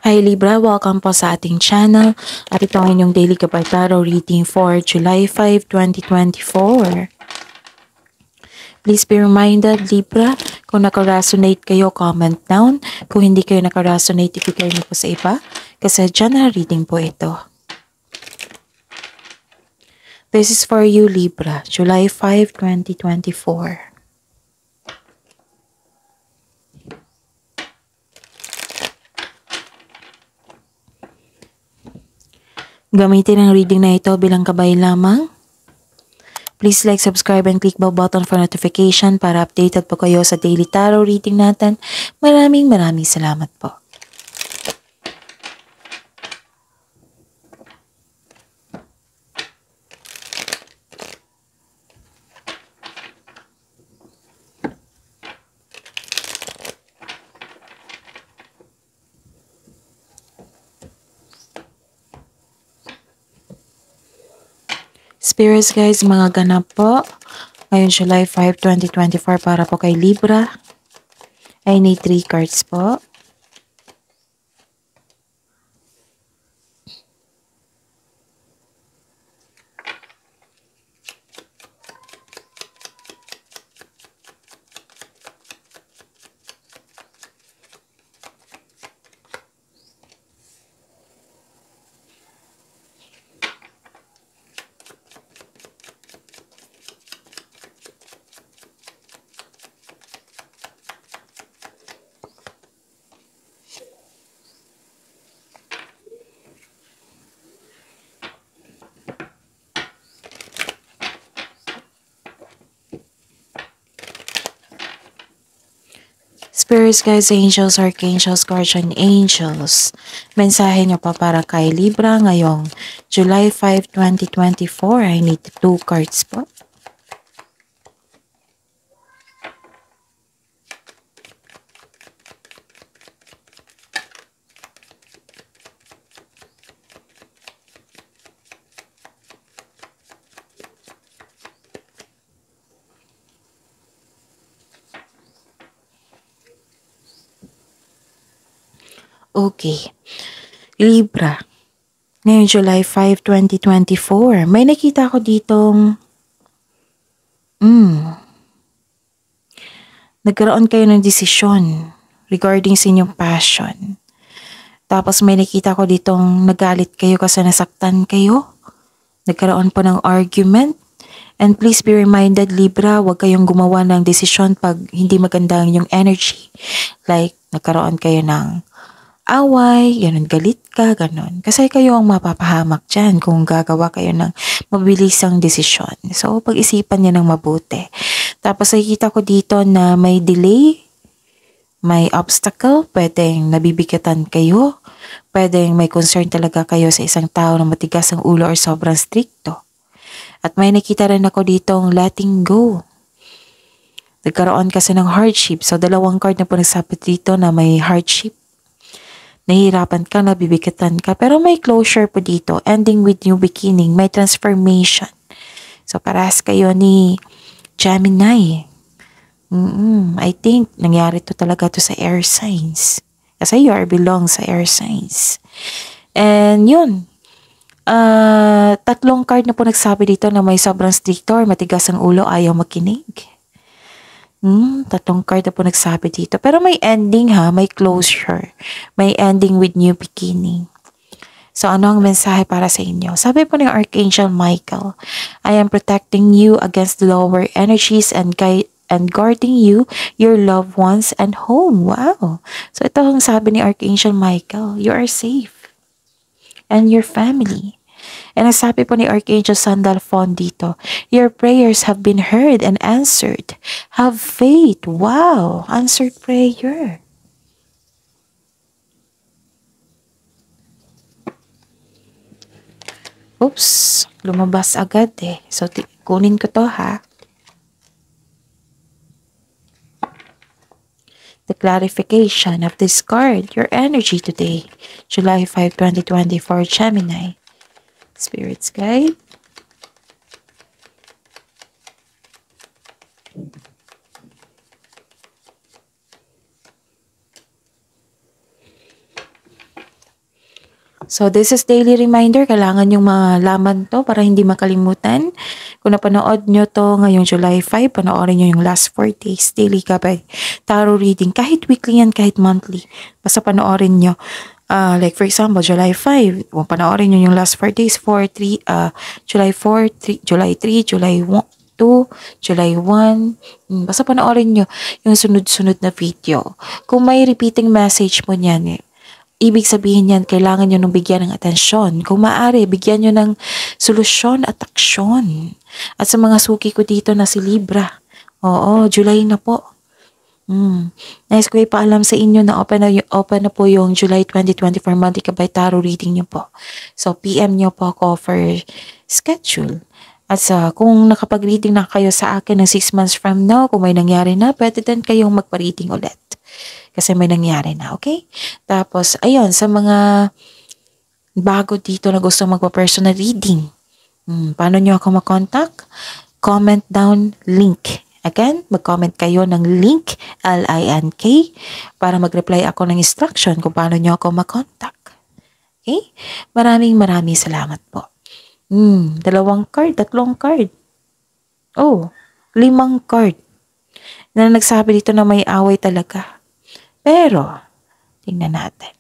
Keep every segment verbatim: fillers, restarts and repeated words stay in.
Hi Libra, welcome po sa ating channel at ito ang inyong daily Gabay Tarot reading for July fifth, twenty twenty-four. Please be reminded Libra, kung naka-resonate kayo, comment down. Kung hindi kayo naka-resonate, ibigay niyo po sa iba kasi general reading po ito. This is for you Libra, July fifth, twenty twenty-four. Gamitin ang reading na ito bilang gabay lamang. Please like, subscribe, and click bell button for notification para updated po kayo sa daily tarot reading natin. Maraming maraming salamat po. Spirits guys, mga ganap po. Ngayon July fifth, twenty twenty-four para po kay Libra. I need three cards po. Spirits guys, angels, archangels, guardian angels. Mensahe niyo pa para kay Libra ngayong July fifth, twenty twenty-four. I need two cards po. Okay. Libra. Ngayon July fifth, twenty twenty-four. May nakita ko ditong mm, nagkaroon kayo ng desisyon regarding sa inyong passion. Tapos may nakita ko ditong nagalit kayo kasi nasaktan kayo. Nagkaroon po ng argument. And please be reminded Libra, huwag kayong gumawa ng desisyon pag hindi maganda ang inyong energy. Like nagkaroon kayo ng away, ganun, galit ka, ganun. Kasi kayo ang mapapahamak dyan kung gagawa kayo ng mabilisang desisyon. So, pag-isipan niyo ng mabuti. Tapos, nakikita ko dito na may delay, may obstacle, pwedeng nabibigatan kayo, pwedeng may concern talaga kayo sa isang tao na matigas ang ulo or sobrang stricto. At may nakita rin ako ditong letting go. Nagkaroon kasi ng hardship. So, dalawang card na po nagsabit dito na may hardship. Nahihirapan ka, nabibigatan ka. Pero may closure po dito. Ending with new beginning. May transformation. So, parehas kayo ni Gemini. Mm-mm, I think, nangyari to talaga to sa air signs. Kasi you are belong sa air signs. And yun. Uh, tatlong card na po nagsabi dito na may sobrang stricto or matigas ang ulo, ayaw makinig. Hmm, tatlong card na po nagsabi dito. Pero may ending ha, may closure. May ending with new beginning. So ano ang mensahe para sa inyo? Sabi po ng Archangel Michael, I am protecting you against lower energies and guide and guarding you, your loved ones, and home. Wow! So ito ang sabi ni Archangel Michael, you are safe. And your family. And ang sabi po ni Archangel Sandalphon dito, your prayers have been heard and answered. Have faith. Wow! Answered prayer. Oops! Lumabas agad eh. So, kunin ko to ha. The clarification of this card, your energy today, July fifth, twenty twenty-four, Gemini. Spirits guide. So this is daily reminder. Kailangan yung malaman to para hindi makalimutan. Kung napanood nyo to ngayong July fifth, panoorin nyo yung last four days. Daily Gabay Tarot reading. Kahit weekly yan, kahit monthly. Basta panoorin nyo. Uh, like for example, July fifth, kung panoorin nyo yung last four days, four, three, uh, July four, three, July three, July two, July one. Basta panoorin nyo yung sunod-sunod na video. Kung may repeating message mo niyan, eh, ibig sabihin yan, kailangan nyo nung bigyan ng atensyon. Kung maaari, bigyan nyo ng solusyon at aksyon. At sa mga suki ko dito na si Libra, oo, July na po. Hmm. Nice ko ipaalam sa inyo na open na, open na po yung July twenty twenty-four Monthly Gabay Tarot reading nyo po. So, P M nyo po ako for schedule. At sa, kung nakapag-reading na kayo sa akin ng six months from now, kung may nangyari na, pwede din kayong magpa-reading ulit. Kasi may nangyari na, okay? Tapos, ayun, sa mga bago dito na gusto magpa-personal reading, hmm, paano nyo ako makontak? Comment down link. Again, mag-comment kayo ng link, L I N K, para mag-reply ako ng instruction kung paano nyo ako makontak. Okay? Maraming maraming salamat po. Hmm, dalawang card, tatlong card. Oh, limang card. Na nagsabi dito na may away talaga. Pero, tingnan natin.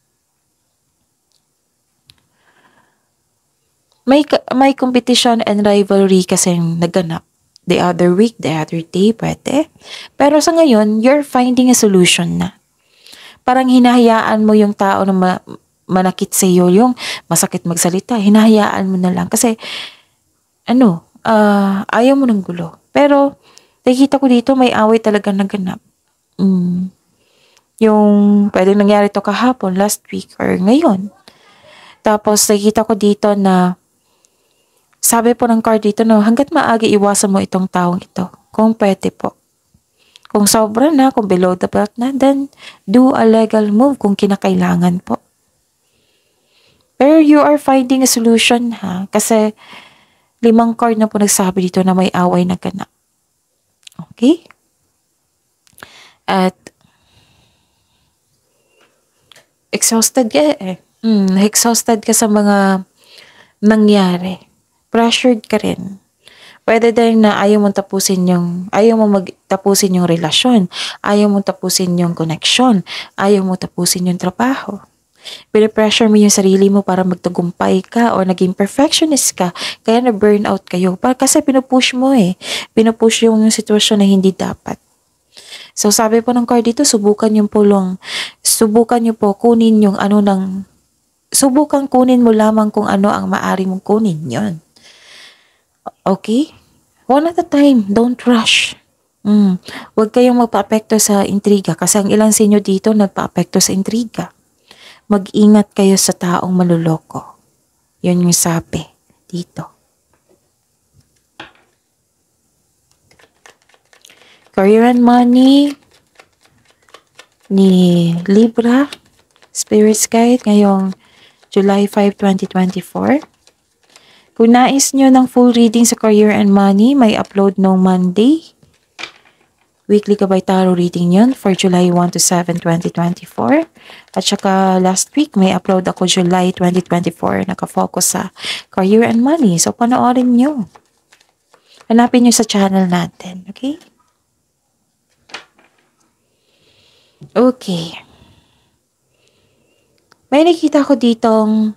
May, may competition and rivalry kasi naganap. The other week, the other day, pwede. Pero sa ngayon, you're finding a solution na. Parang hinahayaan mo yung tao na ma manakit sa iyo, yung masakit magsalita. Hinahayaan mo na lang. Kasi, ano, uh, ayaw mo ng gulo. Pero, nakikita ko dito, may away talaga naganap. Mm. Yung pwedeng nangyari to kahapon, last week, or ngayon. Tapos, nakikita ko dito na sabi po ng card dito, no, hanggat maaga iwasan mo itong taong ito. Kung pwede po. Kung sobra na, kung below the belt na, then do a legal move kung kinakailangan po. Pero you are finding a solution, ha? Kasi limang card na po nagsabi dito na may away na ganap. Okay? At exhausted ka eh. Mm, exhausted ka sa mga nangyari. Pressured ka rin. Pwede din na ayaw mong tapusin yung, ayaw mo magtapusin yung relasyon, ayaw mong tapusin yung connection, ayaw mong tapusin yung trabaho. Pinipressure mo yung sarili mo para magtagumpay ka o naging perfectionist ka, kaya na-burnout kayo. Para kasi pinupush mo eh. Pinupush yung, yung sitwasyon na hindi dapat. So sabi po ng card dito, subukan yung pulong, subukan nyo po kunin yung ano ng, subukan kunin mo lamang kung ano ang maari mong kunin yon. Okay? One at a time. Don't rush. Mm. Huwag kayong magpa-apekto sa intriga kasi ang ilang sa inyo dito nagpa-apekto sa intriga. Mag-ingat kayo sa taong maluloko. Yun yung sabi dito. Career and money ni Libra Spirit's Guide ngayong July fifth, twenty twenty-four. Kung nais nyo ng full reading sa career and money, may upload no Monday. Weekly Gabay Tarot reading yun for July first to seventh, twenty twenty-four. At saka last week, may upload ako July twenty twenty-four. Nakafocus sa career and money. So, panoorin nyo. Hanapin nyo sa channel natin. Okay? Okay. May nakita ko ditong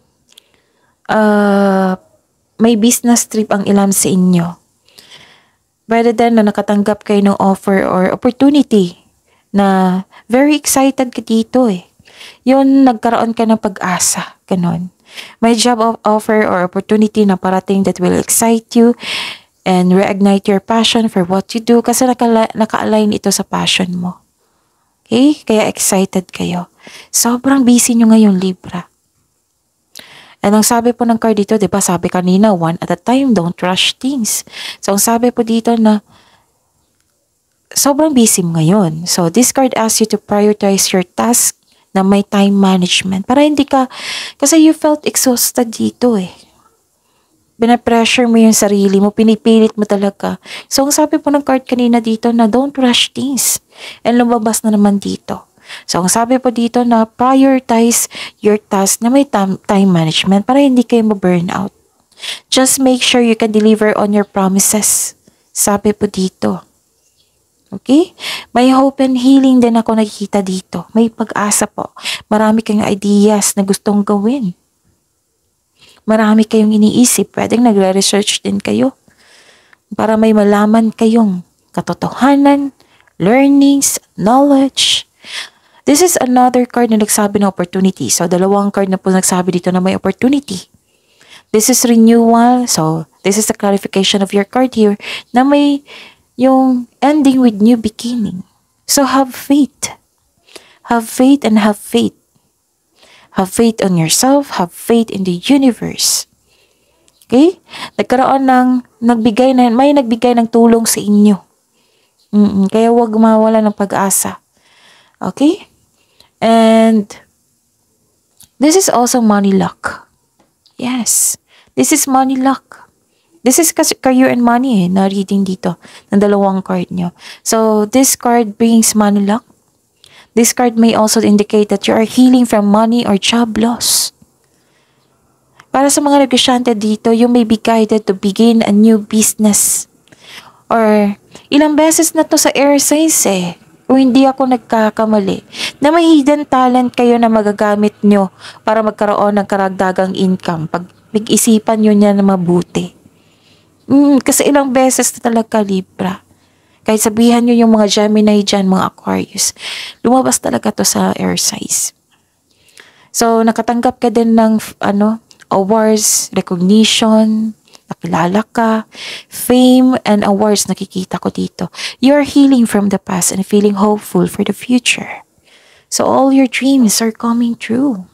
uh, may business trip ang ilan sa inyo. Rather than na nakatanggap kayo ng offer or opportunity na very excited ka dito eh. Yun, nagkaroon ka ng pag-asa. Ganon. May job of offer or opportunity na parating that will excite you and reignite your passion for what you do kasi naka-align ito sa passion mo. Okay? Kaya excited kayo. Sobrang busy nyo ngayon, Libra. And ang sabi po ng card dito, di ba, sabi kanina, one at a time, don't rush things. So, ang sabi po dito na sobrang busy mo ngayon. So, this card asks you to prioritize your task na may time management. Para hindi ka, kasi you felt exhausted dito eh. Binapressure mo yung sarili mo, pinipilit mo talaga. So, ang sabi po ng card kanina dito na don't rush things. And lumabas na naman dito. So, ang sabi po dito na prioritize your task na may tam- time management para hindi kayo ma-burn out. Just make sure you can deliver on your promises. Sabi po dito. Okay? May hope and healing din ako nakikita dito. May pag-asa po. Marami kayong ideas na gustong gawin. Marami kayong iniisip. Pwedeng nagre-research din kayo para may malaman kayong katotohanan, learnings, knowledge. This is another card na nagsabi ng opportunity. So, dalawang card na po nagsabi dito na may opportunity. This is renewal. So, this is the clarification of your card here na may yung ending with new beginning. So, have faith. Have faith and have faith. Have faith on yourself. Have faith in the universe. Okay? Nagkaroon ng, nagbigay na, may nagbigay ng tulong sa inyo. Mm-mm, kaya huwag mawala ng pag-asa. Okay? And, this is also money luck. Yes. This is money luck. This is career and money eh, na reading dito ng dalawang card nyo. So, this card brings money luck. This card may also indicate that you are healing from money or job loss. Para sa mga negosyante dito, you may be guided to begin a new business. Or, ilang beses na to sa air signs eh, kung hindi ako nagkakamali, na may hidden talent kayo na magagamit nyo para magkaroon ng karagdagang income. Pag nag-isipan nyo niya na mabuti. Mm, kasi ilang beses na talaga Libra. Kahit sabihan nyo yung mga Gemini dyan, mga Aquarius, lumabas talaga to sa air signs. So, nakatanggap ka din ng ano, awards, recognition, nakilala ka, fame, and awards nakikita ko dito. You are healing from the past and feeling hopeful for the future. So, all your dreams are coming true.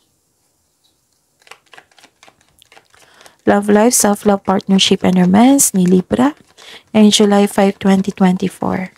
Love life, self-love, partnership, and romance ni Libra and July fifth, twenty twenty-four.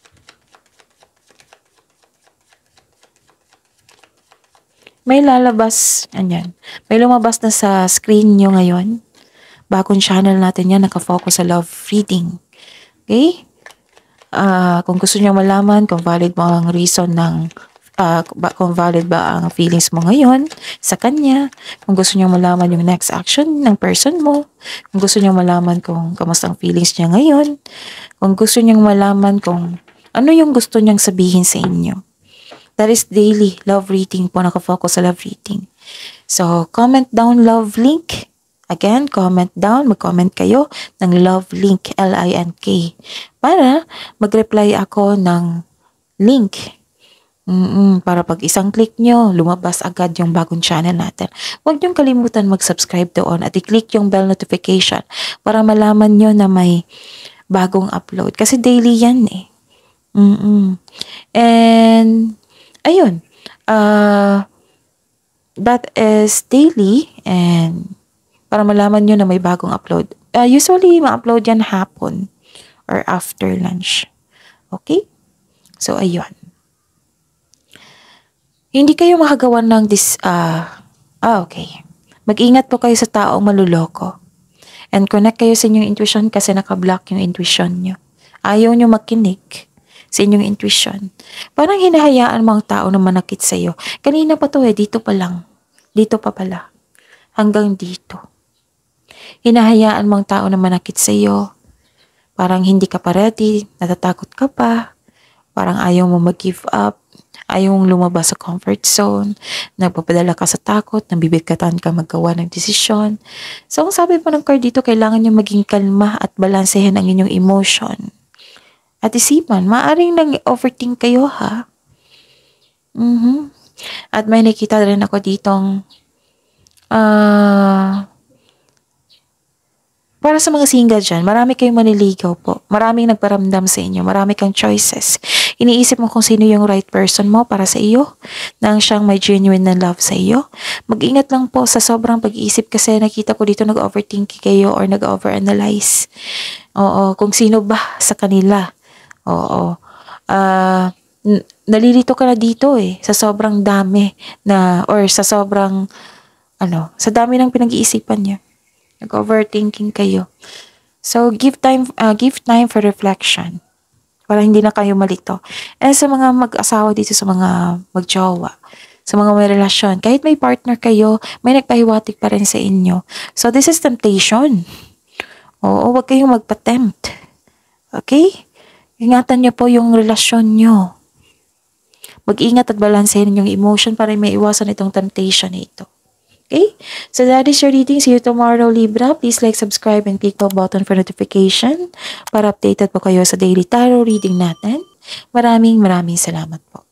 May lalabas, anyan, may lumabas na sa screen nyo ngayon. Bagong channel natin yan, nakafocus sa love reading. Okay? Uh, kung gusto nyo malaman kung valid mo ang reason ng Uh, kung valid ba ang feelings mo ngayon sa kanya, kung gusto niyo malaman yung next action ng person mo, kung gusto niyo malaman kung kamusta ang feelings niya ngayon, kung gusto niyo malaman kung ano yung gusto niyang sabihin sa inyo. That is daily love reading po, nakafocus sa love reading. So, comment down love link. Again, comment down, mag-comment kayo ng love link, L I N K, para mag-reply ako ng link. Mm-mm, para pag isang click nyo, lumabas agad yung bagong channel natin. Huwag niyong kalimutan mag-subscribe doon at i-click yung bell notification para malaman nyo na may bagong upload. Kasi daily yan eh. Mm-mm. And, ayun. Uh, that is daily and para malaman nyo na may bagong upload. Uh, usually, ma-upload yan hapon or after lunch. Okay? So, ayun. Hindi kayo makagawa ng dis... Uh, ah, okay. Mag-ingat po kayo sa taong maluloko. And connect kayo sa inyong intuition kasi nakablock yung intuition nyo. Ayaw nyo makinig sa inyong intuition. Parang hinahayaan mga tao na manakit sa'yo. Kanina pa to eh, dito pa lang. Dito pa pala. Hanggang dito. Hinahayaan mga tao na manakit sa'yo. Parang hindi ka pa ready, natatakot ka pa. Parang ayaw mo mag-give up. Ayaw mong lumabas sa comfort zone, nagpapadala ka sa takot, nabibigatan ka maggawa ng desisyon. So, ang sabi po ng card dito, kailangan nyo maging kalma at balansehin ang inyong emotion. At isipan, maaaring nang-overthink kayo ha. Mm-hmm. At may nakita rin ako ditong, ah, uh, para sa mga single dyan, marami kayong maniligaw po. Maraming nagparamdam sa inyo. Marami kang choices. Iniisip mo kung sino yung right person mo para sa iyo. Nang siyang may genuine na love sa iyo. Mag-ingat lang po sa sobrang pag-iisip kasi nakita ko dito nag-overthink kayo or nag-overanalyze. Oo, kung sino ba sa kanila. Oo. Uh, nalilito ka na dito eh. Sa sobrang dami na, or sa sobrang, ano, sa dami ng pinag-iisipan niya. Nag-overthinking kayo. So, give time, uh, give time for reflection. para hindi na kayo malito. And sa mga mag-asawa dito, sa mga mag-jowa, sa mga may relasyon, kahit may partner kayo, may nagpahiwatig pa rin sa inyo. So, this is temptation. Oo, huwag kayong magpa-tempt. Okay? Ingatan niyo po yung relasyon niyo. Mag-ingat at balansehin yung emotion para may iwasan itong temptation na ito. Okay? So that is your reading. See you tomorrow, Libra. Please like, subscribe, and click the button for notification para updated po kayo sa daily tarot reading natin. Maraming maraming salamat po.